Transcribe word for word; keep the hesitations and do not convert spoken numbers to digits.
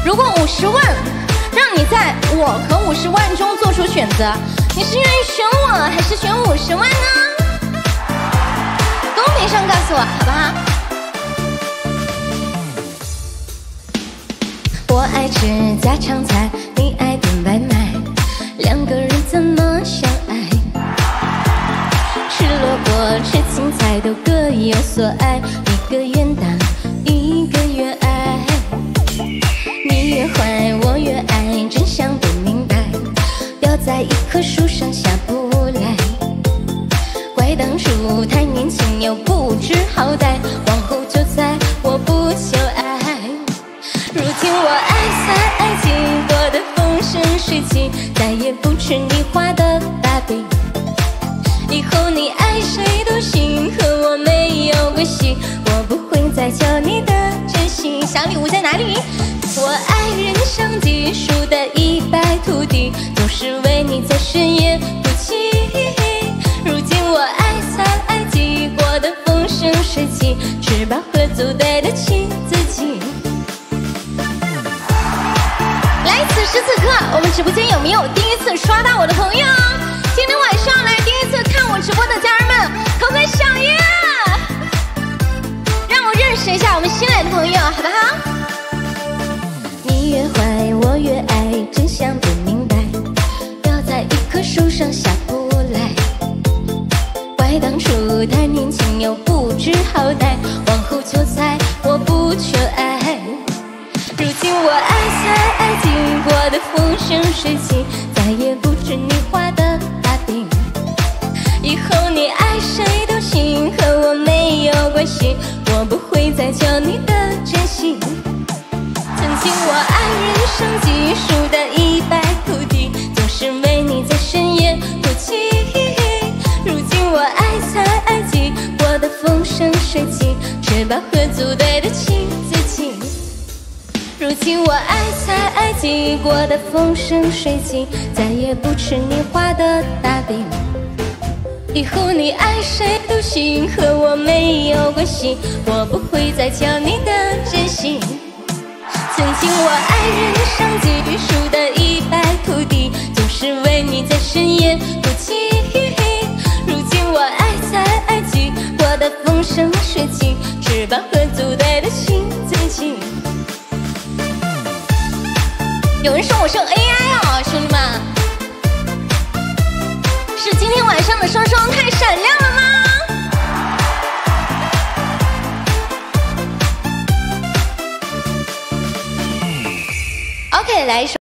如果五十万让你在我和五十万中做出选择，你是愿意选我还是选五十万呢？公屏上告诉我好不好？我爱吃家常菜，你爱点外卖，两个人怎么相爱？吃萝卜吃青菜都各有所爱，一个愿打一个愿挨，你越坏我越爱，真相不明白，掉在一棵树上下不来，怪当初太年轻又不知好歹，往后就猜我不求爱，如今我爱菜爱鸡，过得风生水起，再也不吃你画的大饼，以后你爱谁都行，和我没有关系，我不会再求你的真心。小礼物在哪里？我爱人生地，输得一败涂地，就是为你在深夜哭泣。如今我爱菜爱鸡，过得风生水起，吃饱喝足对得起自己。来，此时此刻，我们直播间有没有第一次刷到我的朋友？今天晚上来第一次看我直播的家人们，扣个小耶！让我认识一下我们新来的朋友，好不好？你越坏我越爱，真相不明白，掉在一棵树上下不来，怪当初太年轻又不知好歹，往后就猜我不求爱。如今我爱菜爱鸡，过得风生水起，再也不吃你画的大饼，以后你爱谁都行，和我没有关系，我不会再求你的真心。曾经我爱人生计，输得一败涂地，就是为你在深夜哭泣。如今我爱菜爱鸡，过得风生水起，吃饱喝足对得起自己。如今我爱菜爱鸡，过得风生水起，再也不吃你画的大饼，以后你爱谁都行，和我没有关系，我不会再求你的真心。曾经我爱人生计，输得一败涂地，就是为你在深夜哭泣。如今我爱菜爱鸡，过得风生水起，吃饱喝足对得起自己。有人说我是 A I 哦，兄弟们，是今天晚上的双双太闪亮了吗？ OK， 来一首。